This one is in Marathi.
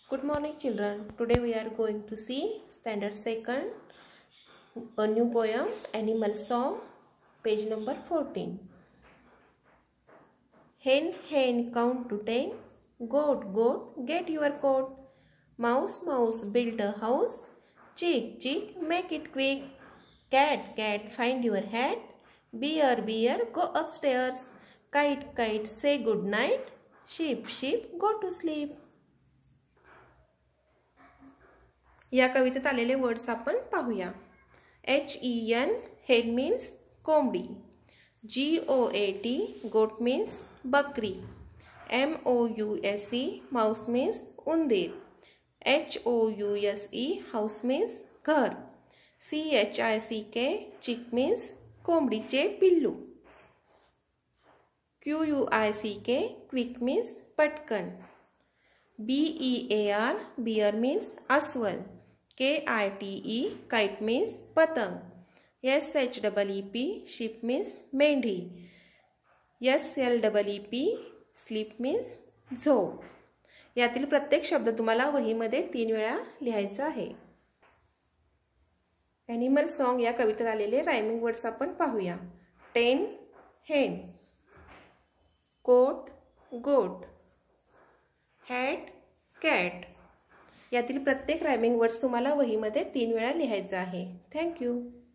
Good morning children. Today we are going to see standard 2nd, a new poem, Animal Song, page number 14. Hen, hen, count to 10. Goat, goat, get your coat. Mouse, mouse, build a house. Chick, chick, make it quick. Cat, cat, find your hat. Bear, bear, go upstairs. Kite, kite, say good night. Sheep, sheep, go to sleep. या कवितेत आलेले वर्ड्स आपण पाहूया. HEN हेन मीन्स कोंबडी. GOAT गोट मीन्स बकरी. MOUSE माउस मीन्स उंदीर. HOUSE हाऊस मीन्स घर. CHICK चिक मीन्स कोंबडीचे पिल्लू. QUICK क्विक मीन्स पटकन. BEAR बियर मीन्स अस्वल. KITE काइट मीन्स पतंग. SHEEP शीप मीन्स मेंढी. SLEEP स्लीप मीन्स झोप. यातील प्रत्येक शब्द तुम्हाला वहीमध्ये 3 वेळा लिहायचा आहे. ॲनिमल सॉन्ग या कवितेत आलेले रायमिंग वर्ड्स आपण पाहूया. 10 hen. Coat goat. Hat cat. यातील प्रत्येक रायमिंग वर्ड्स तुम्हाला वहीमध्ये 3 वेळा लिहायचा आहे. थँक्यू.